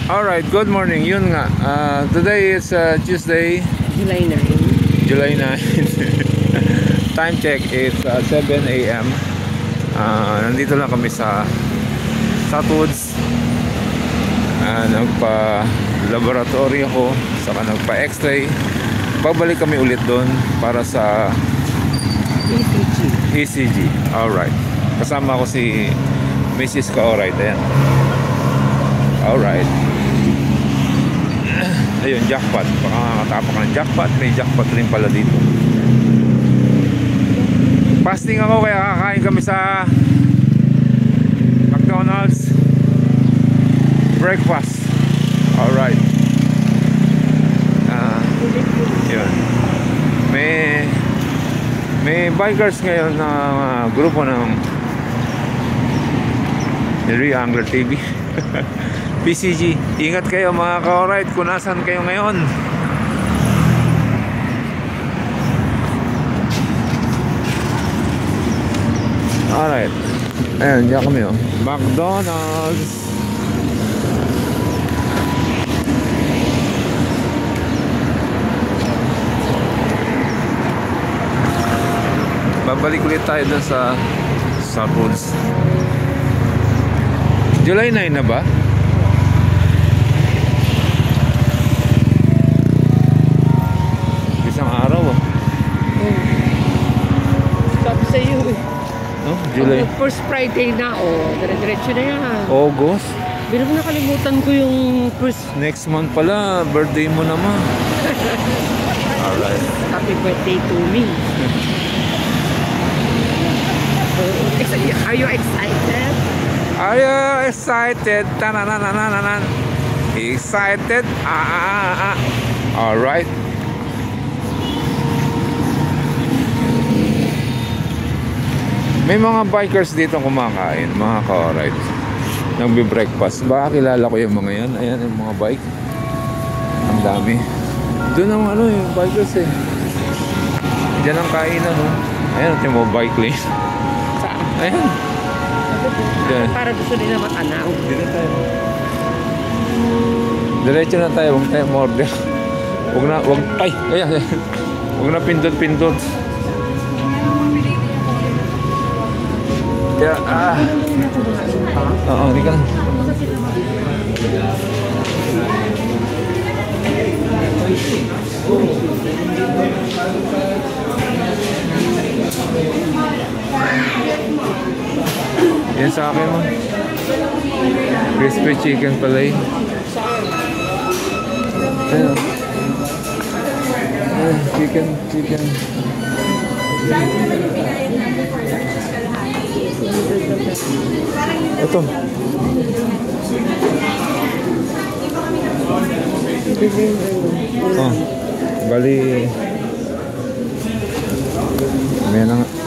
Alright, good morning. Yun nga. Today is Tuesday, July 9. July 9. Time check is 7 AM. Nandito lang kami sa Southwoods. Nagpa-laboratory ako, saka nagpa-x-ray. Babalik kami ulit doon para sa ECG. Alright. Kasama ko si Mrs. ko. Alright, ayan. Alright. Ayun, jackpot. Baka nakatapak ng jackpot. May jackpot rin pala dito. Fasting ako kaya kakain kami sa McDonald's breakfast. Alright. Yun. May bikers ngayon na grupo ng Rio Angler TV. PCG, ingat kayo mga ka-alright kung nasan kayo ngayon. Alright, ayan, diyan kami McDonald's. Babalik ulit tayo dun sa Southwoods. July 9 na ba? Isang araw Sabi sa iyo no? July. First Friday na dire-diretso na yan. August. Bilang nakalimutan ko yung first. Next month pala, birthday mo naman. Alright. Happy birthday to me. Are you excited? Are you excited? Tananananan. Excited? Alright. May mga bikers dito kumakain, mga ka-alright. Nagbe-breakfast. Baka kilala ko yung mga yan. Ayan yung mga bike. Ang dami. Doon ang yung bikers Diyan ang kainan Ayan yung mga bike lane. Saan? Ayan. Diyan. Para gusto nila matanaw. Dito tayo. Diretso na tayo. Huwag tayo order. Huwag na pindot-pindot. Kaya, oo, hindi ka lang. Yan sa akin mo. Crispy chicken pala yun. Ayan. Chicken. Ito. Bali. May na nga.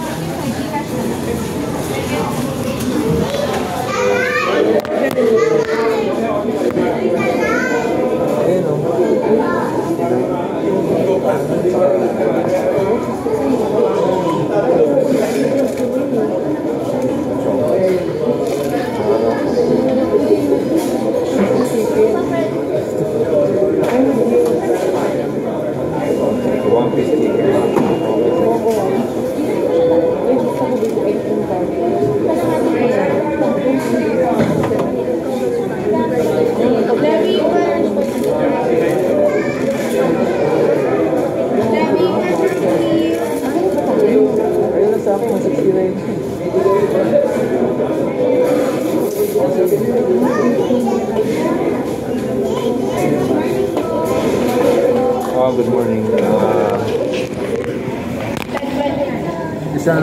Good morning. Isang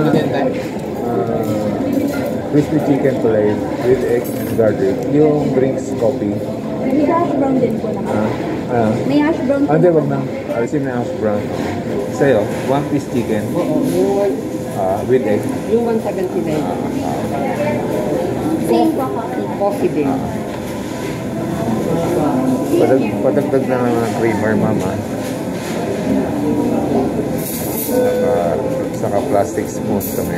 crispy chicken fillet with egg and garlic. Yung drinks coffee. May hash brown din po na. May hash brown po. Hindi, wag na. Alisin na hash brown. Sa'yo, 1 piece chicken. With egg. Yung 179. Same po coffee din. Padagdag na lang ng creamer, mama. Saka plastic spoon kami.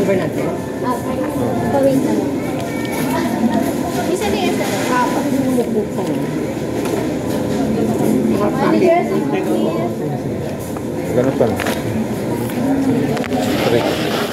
driver natin. Pawin na lang. Isa din yan, sir. Ganun pa lang. Trick.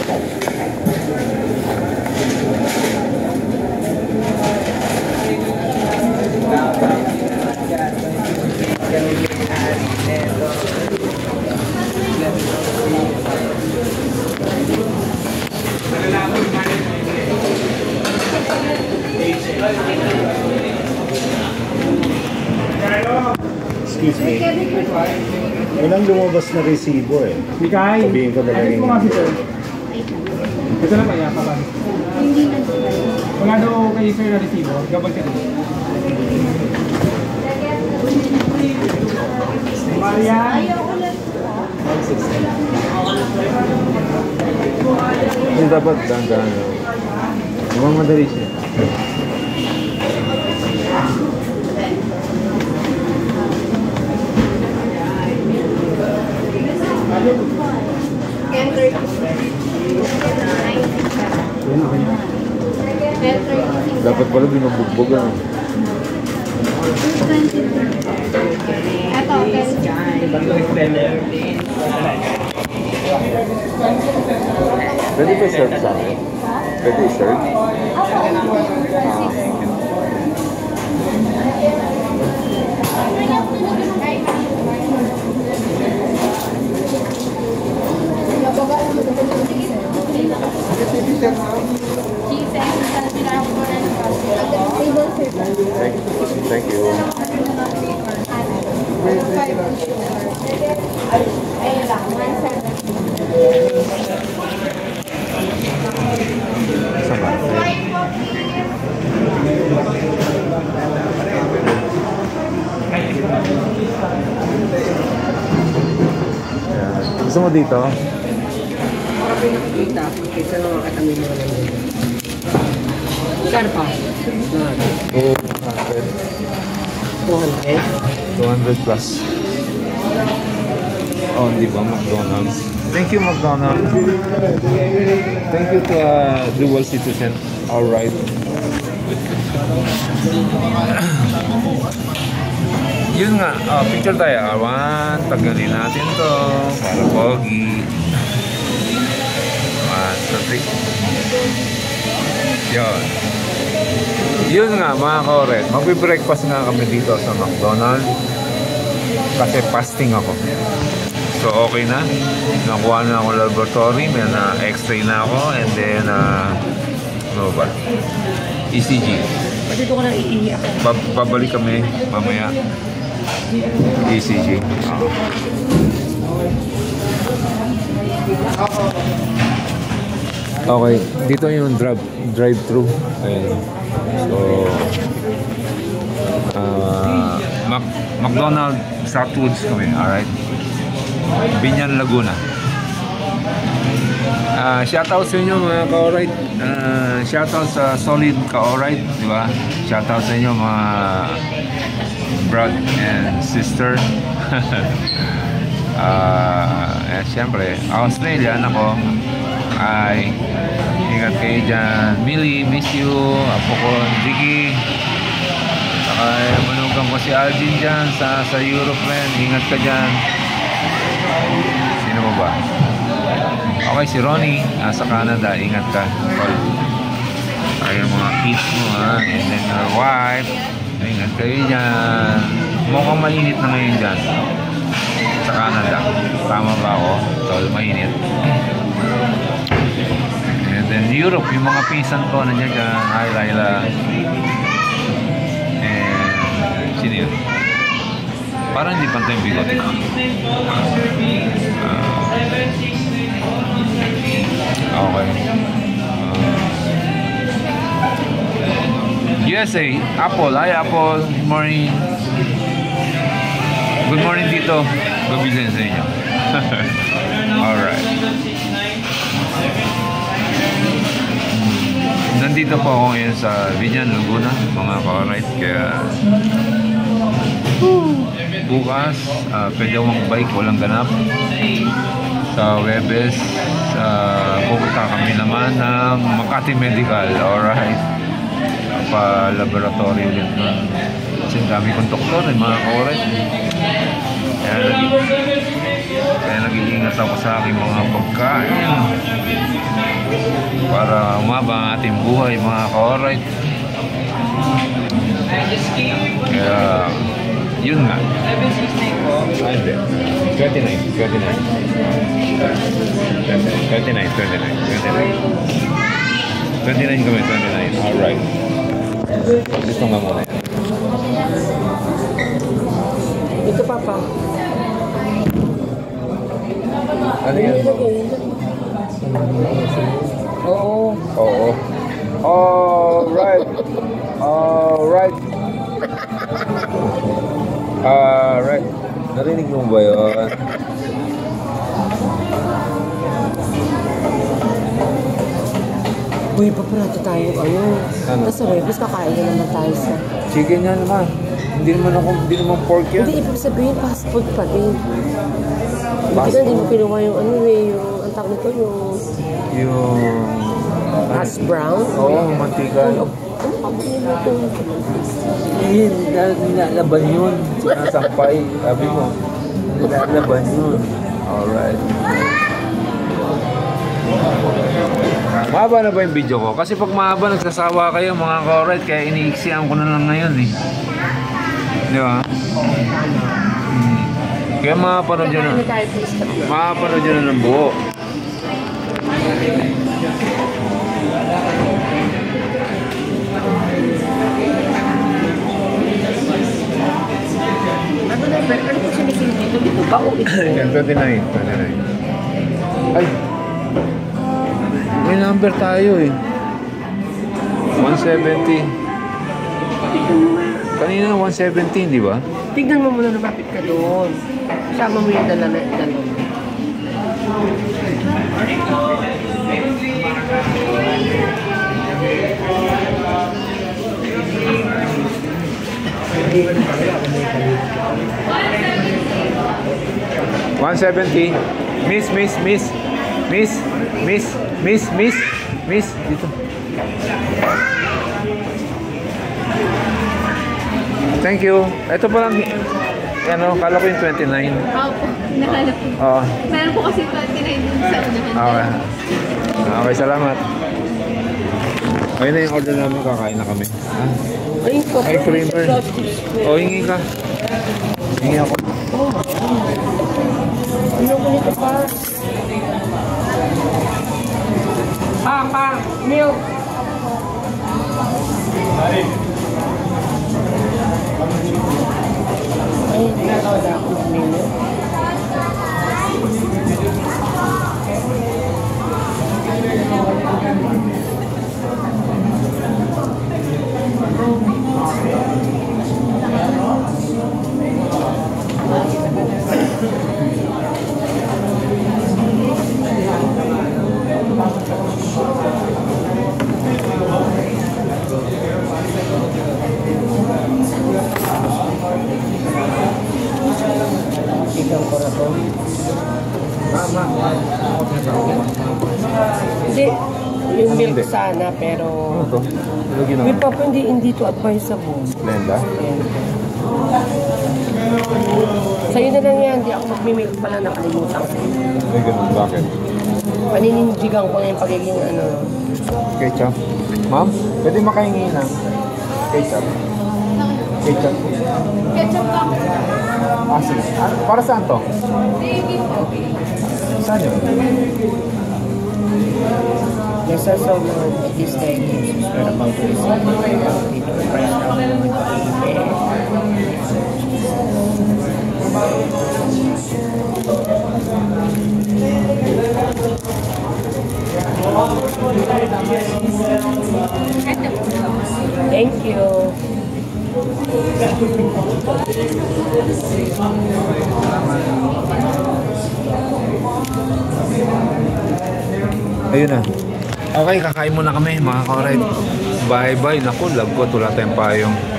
Excuse me. Walang lumabas na resibo eh. Mikay, Sabihin ko talaga ayos mo yun. kasi sir. Ito na kaya pa ba? Hindi na sila. Wala daw kay sir na resibo. Gabag ka din. Maria? Ayoko lang. Hindi dapat dandan. Mamadali siya. Dapat pala binubugbog ano. Ito, Pwede ba serve sa akin? Pwede serve? Thank you. Saan ba? Gusto mo dito? Para pinakita, kita ng mga katabi mo lang dito. Kano pa? 200. 200. 200 plus. Oh, di ba? McDonald's. Thank you, McDonald's. Thank you to dual citizen. Alright. Yun nga. Oh, picture tayo. Awan. Tagalin natin to. Para pogi. 1, 2, 3. Yun. Yun nga mga kaoret. Magbe-breakfast nga kami dito sa McDonald's. Kasi fasting ako. So okay na. Nakuha na ako laboratory. May na x-ray na ako. And then, ano ba? ECG. Pwede ko na iiyak. Babalik kami mamaya. ECG. Okay. Dito yung drive-thru. Ayan. So, McDonald's Southwoods kami. Alright. Binyan, Laguna. Shoutout sa inyo mga ka-alright. Shoutout sa Solid ka-alright, di ba? Shoutout sa inyo mga brother and sister. Siyempre, Australian ako. Ay, ingat kayo dyan. Millie, miss you. Apo ko, Vicky. Ay, manugang ko si Alvin dyan sa Europe rin. Ingat ka dyan. Sino mo ba? Okay, si Ronnie, sa Canada, ingat ka. Ay, mga kids mo, ha? And then your wife, ingat kayo dyan. Mukhang mainit na ngayon dyan. Sa Canada. Tama ba ako? Tol, mainit. And then Europe, yung mga pisan ko, nandiyan dyan. Hi, Laila. And, sino yun? Parang hindi pantay yung bigote ko. Okay. USA, Apple. Hi, Apple. Good morning. Good morning dito. Gabi din sa inyo. Alright. Nandito po ako ngayon sa Binyan, Laguna, mga ka-alright. Kaya bukas, pwede akong bike, walang ganap. Sa Webes, pupunta kami naman ng Makati Medical, alright. Pa-laboratory ulit nun. Kasi dami kong doktor, mga ka-alright. Kaya nag-iingat ako sa aking mga pagkain para umaba ang ating buhay, mga ka-alright. Kaya yun nga. 29 kami, 29. Alright. Gusto nga muna yan. Ito, Papa. Ano yan? Oo. Oo. Alright. Alright. Alright. Narinig mo ba yun? Uy, paparata tayo ano. Ano? Nasa Rebus, kakain na naman tayo sa... Chicken yan naman. Hindi naman pork yan. Hindi, ibig sabihin, fast food pa din. Fast Hindi mo food? kinuha yung ano eh, yung, ang tawag nito, yung hash brown. Oo, mantika. Ano pa ba nito? Nilalaban yun. Sinasampay. Sabi mo, nilalaban yun. Alright. Mahaba na ba yung video ko? Kasi pag mahaba, nagsasawa kayo mga ka-alright. Kaya iniiksihan ko na lang ngayon eh. Di ba? Kaya makapanood nyo na. Makapanood nyo na ng buo. Ano na, ano po sinisin dito? Dito ba o ito? Yan, 29. Ay! May number tayo eh. 170. Kanina 117, di ba? Tignan mo muna, lumapit ka doon. Sama mo yung dalawa. 170. Miss. Dito. Thank you. Ito pa lang. Ano, kala ko yung 29. Opo, nakala po. Oo. Meron po kasi 29 dun sa unahan. Okay. Okay, salamat. Ayun na yung order namin, kakain na kami. Ay, Ay, creamer. O, hingi ka. Hingi ako. ano ko nito pa? Pa, milk. Ay, nakawala ako ng milk. Ikan corazon. Hindi, yung milk sana, pero... Ano to? Lagi May naman. papa, hindi to advisable. Blenda? Sa'yo na lang yan, hindi ako magmimilk pala, nakalimutan ko sa'yo. Ay, ganun. Bakit? Paninindigan ko na yung pagiging ano. Ketchup. Ma'am, pwede makahingi ng ketchup. Ketchup. Ketchup pa. Ah, sige. Para saan to? Saan yun? Nasa sobrang this guy gives us for about to receive dito price Thank you. Ayun na. Okay, kakain muna kami mga ka-alright. Bye-bye. Naku, love ko. Wala tayong payong.